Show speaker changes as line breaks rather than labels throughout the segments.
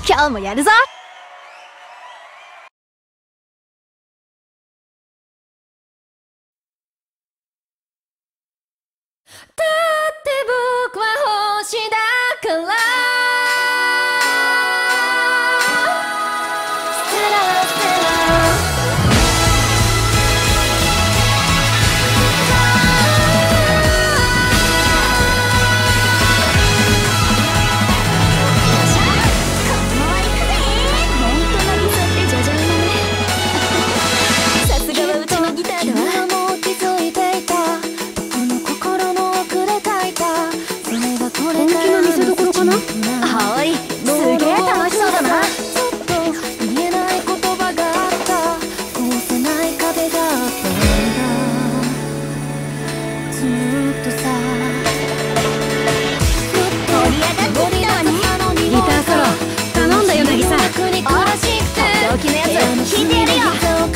今日もやるぞ。
だって僕は星だからステラステラ
はい、すげえ楽しそうだな。
ちょっと言えない言葉があった、越せない壁があったんだ、ずっとさ。
盛り上がってきたわね。
ギターソロ頼んだよ渚。
とっておきのやつ弾いてやるよ。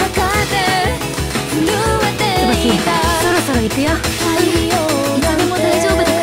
椿、そろそろ行くよ。いつでも大丈夫だから。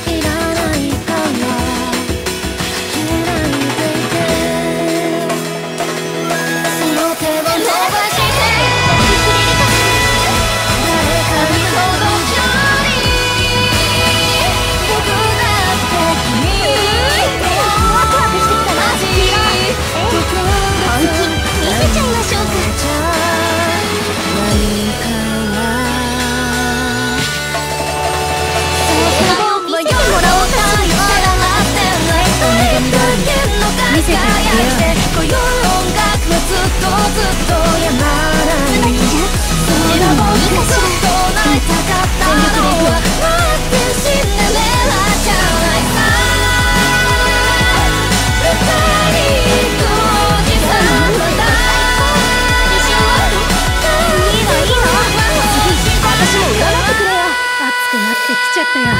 見せてあげよう。
こよ音楽はずっとやまない。
椿ちゃん、
それもずっと泣いたかったのは待ってシンデレラじゃないさ。二人とおじさんだ。
いいのいいの。次、私も占ってくれよ。
熱くなってきちゃったよ。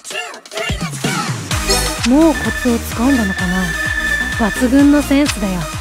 もうコツをつかんだのかな。抜群のセンスだよ。